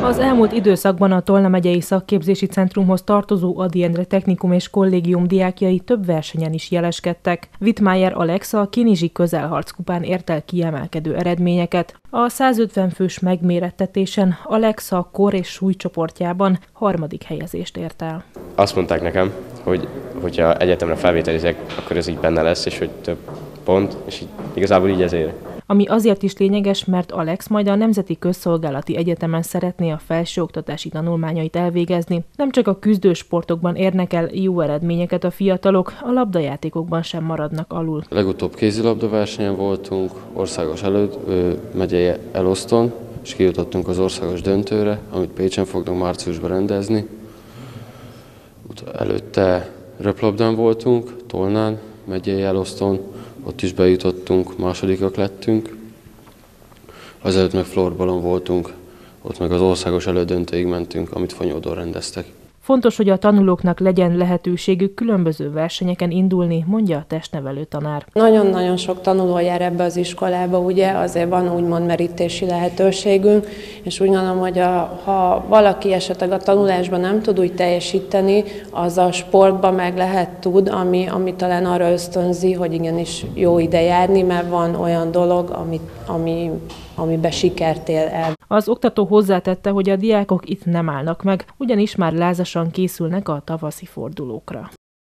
Az elmúlt időszakban a Tolna megyei szakképzési centrumhoz tartozó Ady Endre Technikum és Kollégium diákjai több versenyen is jeleskedtek. Wittmeier Alexa a Kinizsi közelharckupán ért el kiemelkedő eredményeket. A 150 fős megmérettetésen Alexa kor- és súlycsoportjában 3. helyezést ért el. Azt mondták nekem, hogy hogyha egyetemre felvételizek, akkor ez így benne lesz, és hogy több pont, és igazából így ezért. Ami azért is lényeges, mert Alex majd a Nemzeti Közszolgálati Egyetemen szeretné a felsőoktatási tanulmányait elvégezni. Nem csak a küzdősportokban érnek el jó eredményeket a fiatalok, a labdajátékokban sem maradnak alul. Legutóbb kézilabdaversenyen voltunk, országos megyei eloszton, és kijutottunk az országos döntőre, amit Pécsen fognak márciusban rendezni. Előtte röplabdán voltunk, Tolnán, megyei eloszton, ott is bejutottunk, másodikak lettünk. Azelőtt meg floorballon voltunk, ott meg az országos elődöntőig mentünk, amit Fanyódon rendeztek. Fontos, hogy a tanulóknak legyen lehetőségük különböző versenyeken indulni, mondja a testnevelő tanár. Nagyon-nagyon sok tanuló jár ebbe az iskolába, ugye, azért van úgymond merítési lehetőségünk, és úgy gondolom, hogy ha valaki esetleg a tanulásban nem tud úgy teljesíteni, az a sportban meg tud, ami talán arra ösztönzi, hogy igenis jó ide járni, mert van olyan dolog, amiben sikert ér el. Az oktató hozzátette, hogy a diákok itt nem állnak meg, ugyanis már lázasan készülnek a tavaszi fordulókra.